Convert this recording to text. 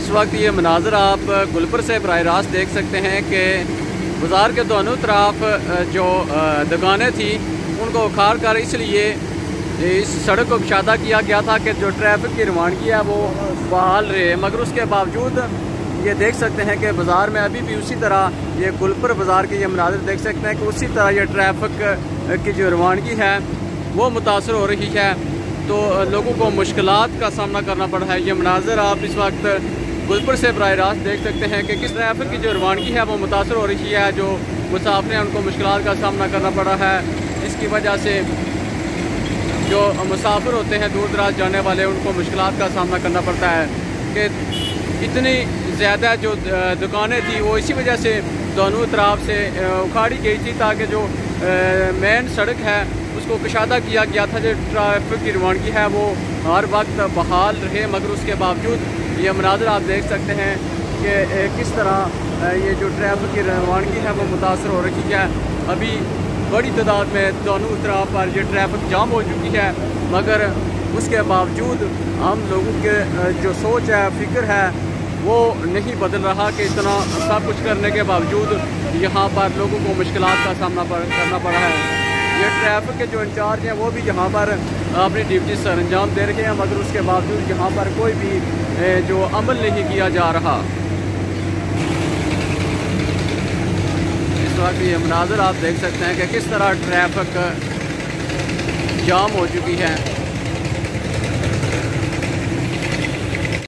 इस वक्त ये मनाजर आप गुलपुर से बराह रास्त देख सकते हैं कि बाज़ार के दोनों तरफ जो दुकानें थी उनको उखाड़ कर इसलिए इस सड़क को कुशादा किया गया था कि जो ट्रैफिक की रवानगी है वो बहाल रहे, मगर उसके बावजूद ये देख सकते हैं कि बाज़ार में अभी भी उसी तरह ये गुलपुर बाज़ार के ये मनाजर देख सकते हैं कि उसी तरह ये ट्रैफिक की जो रवानगी है वो मुतासर हो रही है, तो लोगों को मुश्किलात का सामना करना पड़ रहा है। ये मनाजर आप इस वक्त गुलपुर से बराह रास्त देख सकते हैं कि किस ट्रैफिक की जो रवानगी है वो मुतासर हो रही है, जो मुसाफिर हैं उनको मुश्किलात का सामना करना पड़ रहा है। इसकी वजह से जो मुसाफिर होते हैं दूर दराज जाने वाले उनको मुश्किलात का सामना करना पड़ता है कि इतनी ज़्यादा जो दुकानें थी वो इसी वजह से दोनों तरफ से उखाड़ी गई थी ताकि जो मेन सड़क है उसको कुशादा किया गया था। जो ट्रैफिक की रवानगी है वो हर वक्त बहाल रहे, मगर उसके बावजूद ये मनाजर आप देख सकते हैं कि किस तरह ये जो ट्रैफिक की रवानगी है वो मुतासर हो रही है। अभी बड़ी तादाद में दोनों तरफ पर ये ट्रैफिक जाम हो चुकी है, मगर उसके बावजूद हम लोगों के जो सोच है, फ़िक्र है, वो नहीं बदल रहा कि इतना सब कुछ करने के बावजूद यहाँ पर लोगों को मुश्किलात का सामना करना पड़ रहा है। ये ट्रैफिक के जो इंचार्ज हैं वो भी यहाँ पर अपनी ड्यूटी सर अंजाम दे रहे हैं, मगर उसके बावजूद यहाँ पर कोई भी जो अमल नहीं किया जा रहा। इस वक्त ये मनाजर आप देख सकते हैं कि किस तरह ट्रैफिक जाम हो चुकी है।